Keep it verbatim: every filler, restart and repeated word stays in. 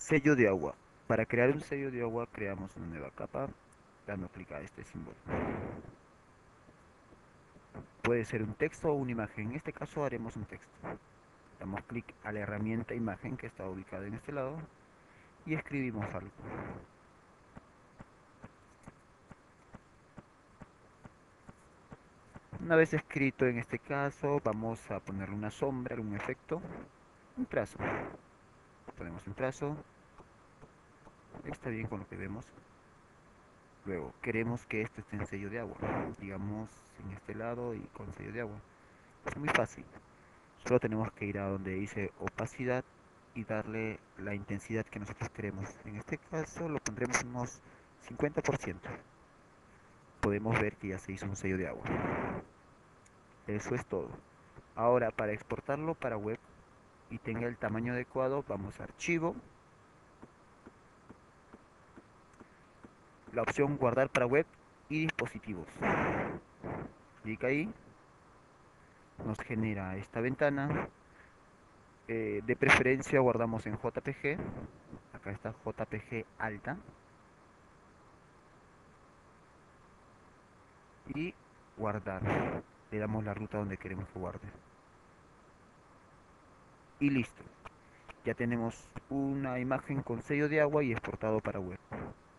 Sello de agua. Para crear un sello de agua creamos una nueva capa dando clic a este símbolo. Puede ser un texto o una imagen. En este caso haremos un texto. Damos clic a la herramienta imagen que está ubicada en este lado y escribimos algo. Una vez escrito en este caso, vamos a ponerle una sombra, un efecto, un trazo. Ponemos un trazo, está bien con lo que vemos. Luego, queremos que este esté en sello de agua, digamos en este lado y con sello de agua. Es muy fácil, solo tenemos que ir a donde dice opacidad y darle la intensidad que nosotros queremos. En este caso lo pondremos unos cincuenta por ciento. Podemos ver que ya se hizo un sello de agua. Eso es todo. Ahora, para exportarlo para web y tenga el tamaño adecuado, vamos a archivo, la opción guardar para web y dispositivos. Clic ahí, nos genera esta ventana. Eh, de preferencia guardamos en J P G. Acá está J P G alta. Y guardar. Le damos la ruta donde queremos que guarde. Y listo. Ya tenemos una imagen con sello de agua y exportado para web.